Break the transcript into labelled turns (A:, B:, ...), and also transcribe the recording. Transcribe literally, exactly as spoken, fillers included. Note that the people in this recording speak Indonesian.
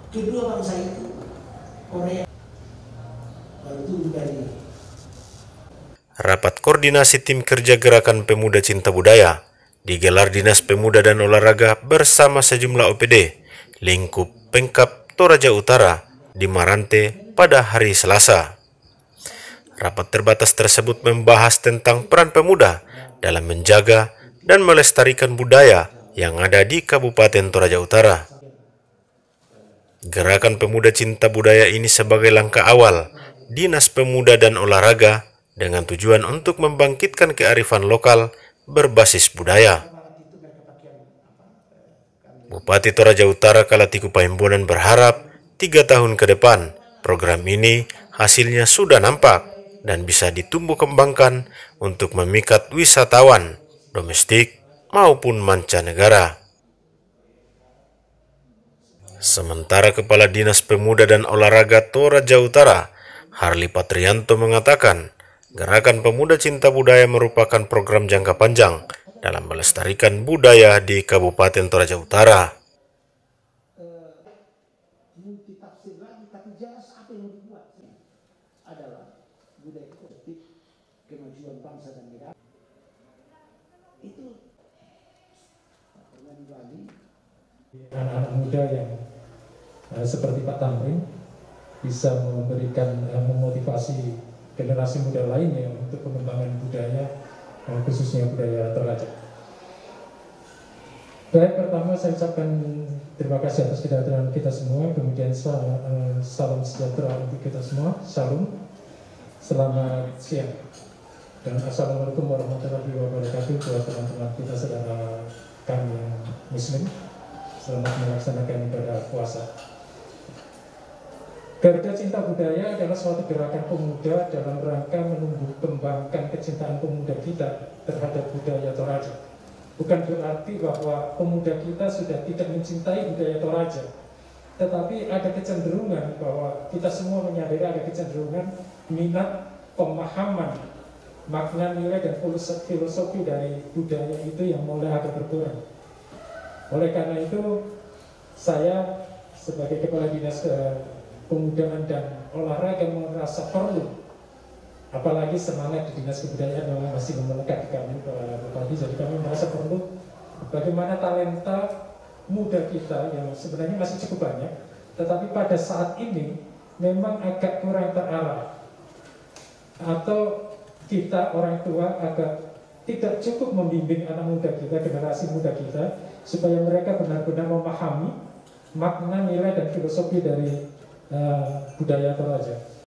A: kedua bangsa itu Korea baru tumbuh dari.
B: Rapat koordinasi tim kerja Gerakan Pemuda Cinta Budaya digelar Dinas Pemuda dan Olahraga bersama sejumlah O P D lingkup Pemkab Toraja Utara di Marante pada hari Selasa. Rapat terbatas tersebut membahas tentang peran pemuda dalam menjaga dan melestarikan budaya yang ada di Kabupaten Toraja Utara. Gerakan Pemuda Cinta Budaya ini sebagai langkah awal Dinas Pemuda dan Olahraga dengan tujuan untuk membangkitkan kearifan lokal berbasis budaya. Bupati Toraja Utara Kalatiku Paimbonan berharap tiga tahun ke depan program ini hasilnya sudah nampak dan bisa ditumbuh kembangkan untuk memikat wisatawan domestik maupun mancanegara. Sementara Kepala Dinas Pemuda dan Olahraga Toraja Utara, Harli Patrianto mengatakan, Gerakan Pemuda Cinta Budaya merupakan program jangka panjang dalam melestarikan budaya di Kabupaten Toraja Utara.
C: Anak-anak muda yang uh, seperti Pak Tamrin bisa memberikan uh, memotivasi generasi muda lainnya untuk pengembangan budaya, uh, khususnya budaya Toraja. Baik, pertama saya ucapkan terima kasih atas kehadiran kita semua, kemudian sal uh, salam sejahtera untuk kita semua, salam, selamat siang, dan assalamualaikum warahmatullahi wabarakatuh buat teman-teman kita saudara kami yang Muslim. Selamat melaksanakan ibadah puasa. Garuda Cinta Budaya adalah suatu gerakan pemuda dalam rangka menumbuh kembangkan kecintaan pemuda kita terhadap budaya Toraja. Bukan berarti bahwa pemuda kita sudah tidak mencintai budaya Toraja, tetapi ada kecenderungan bahwa kita semua menyadari ada kecenderungan minat, pemahaman, makna, nilai, dan filosofi dari budaya itu yang mulai agak berkurang. Oleh karena itu, saya sebagai Kepala Dinas Pemudaan dan Olahraga merasa perlu, apalagi semangat di Dinas Kebudayaan memang masih melekat di kami, Pak Bupati, jadi kami merasa perlu bagaimana talenta muda kita yang sebenarnya masih cukup banyak, tetapi pada saat ini memang agak kurang terarah, atau kita orang tua agak tidak cukup membimbing anak muda kita, generasi muda kita, supaya mereka benar-benar memahami makna, nilai, dan filosofi dari uh, budaya Toraja.